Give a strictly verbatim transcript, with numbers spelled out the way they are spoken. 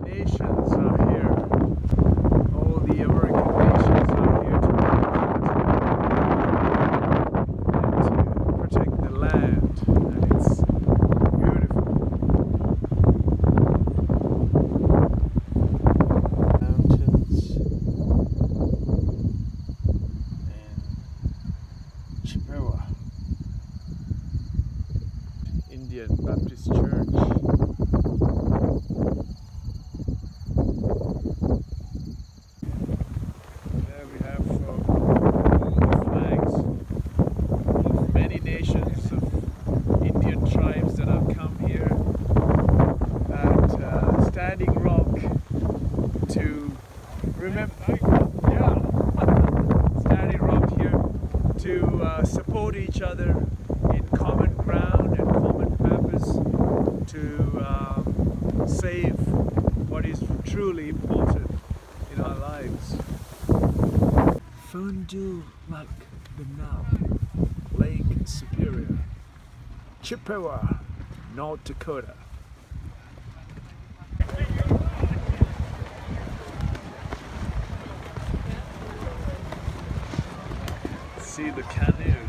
nations are here. All the American nations are here to protect and to protect the land, and it's beautiful. Mountains and Chippewa Indian Baptist Church. There we have uh, all the flags of many nations of Indian tribes that have come here at uh, Standing Rock to remember, yeah, Standing Rock here to uh, support each other in common ground and common purpose to um, save what is truly important in our lives. Fond du Lac Benau, Lake Superior, Chippewa, North Dakota. See the canoe.